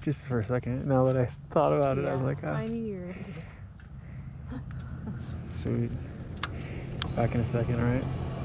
just for a second. Now that I thought about it, I was like, ah. I knew you were. Sweet. Back in a second, all right?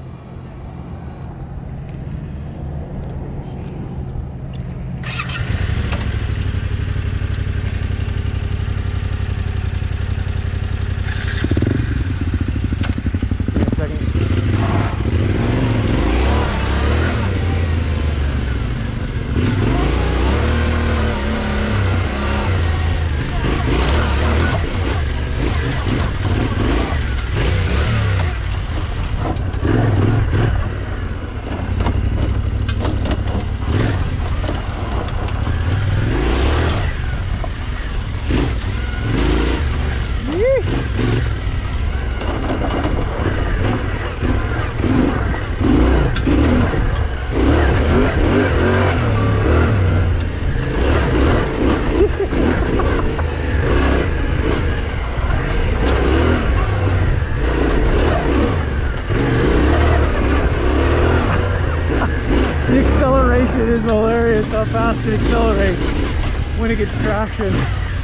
It is hilarious how fast it accelerates when it gets traction.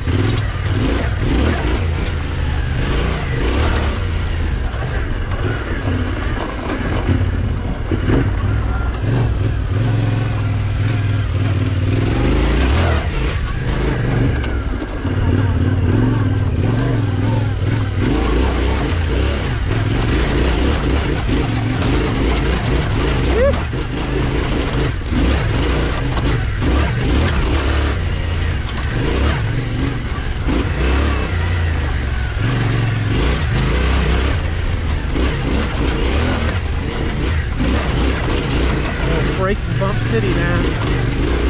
Breaking Bump City, man.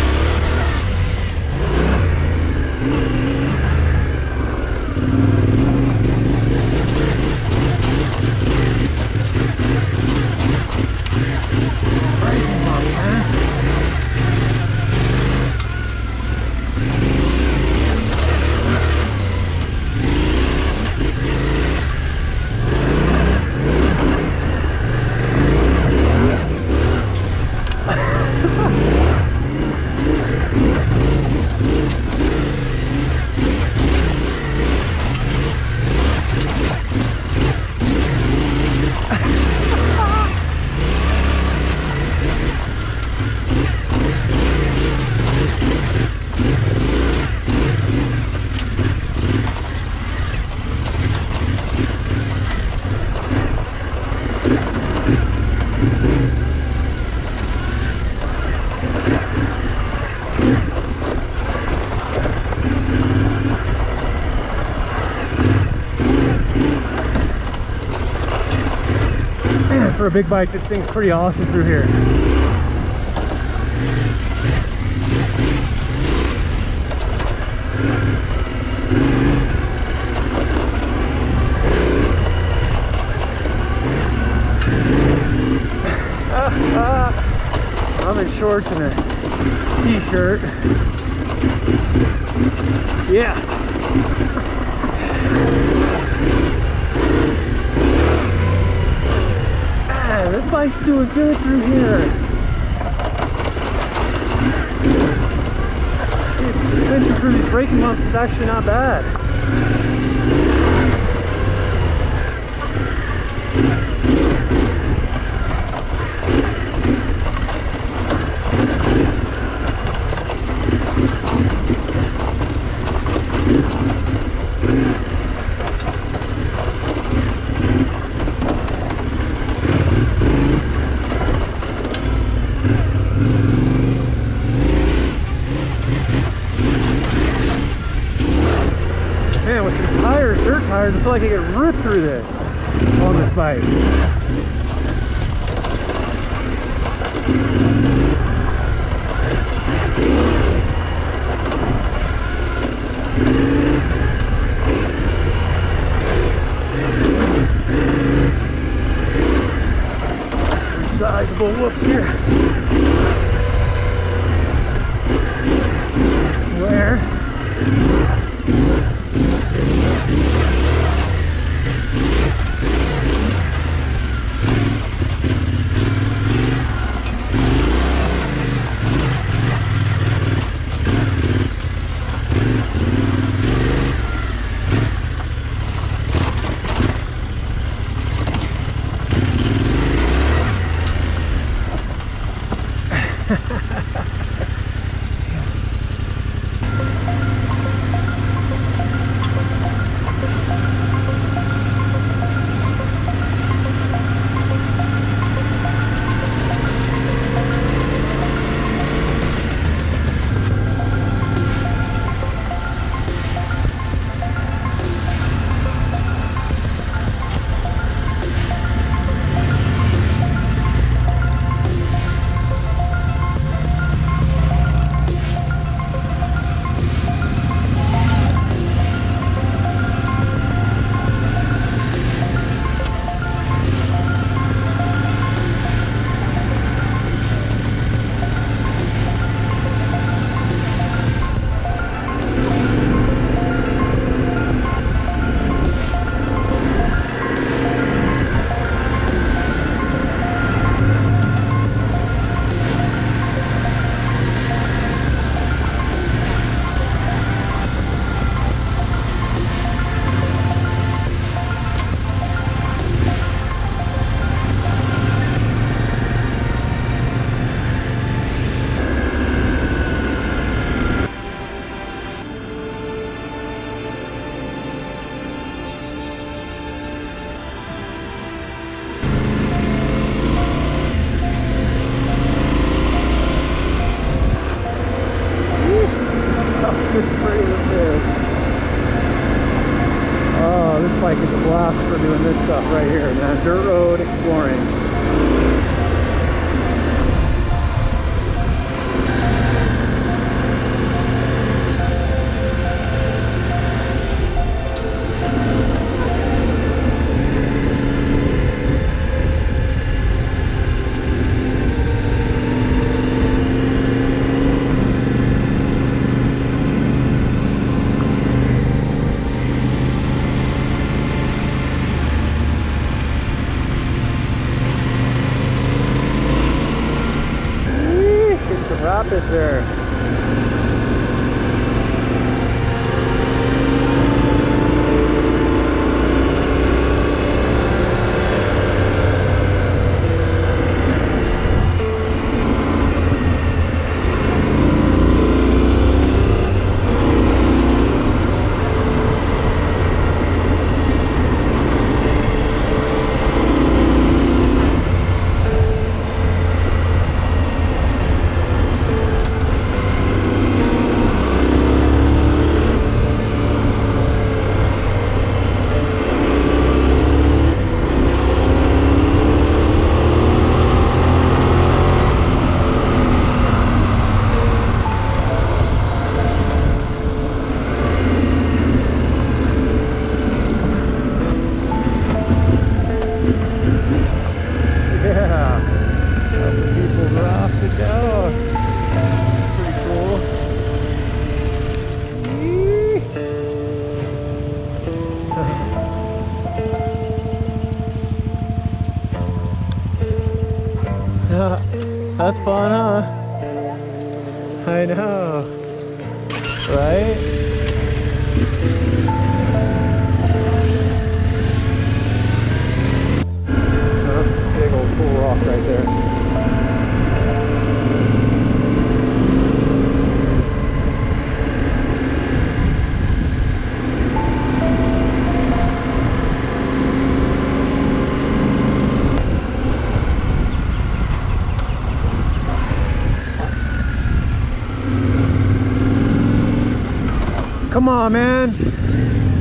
Breaking bumps, man. Man, for a big bike, this thing's pretty awesome through here. I'm in shorts and a t-shirt. Yeah. Man, this bike's doing good through here. Dude, the suspension through these braking bumps is actually not bad. Man, with some tires, dirt tires, I feel like I could rip through this on this bike. Sizable whoops here. Where? blast for doing this stuff right here, man. Dirt road exploring. Rapids there. That's fun, huh? I know, right? That's a big old cool rock right there. Come on, man.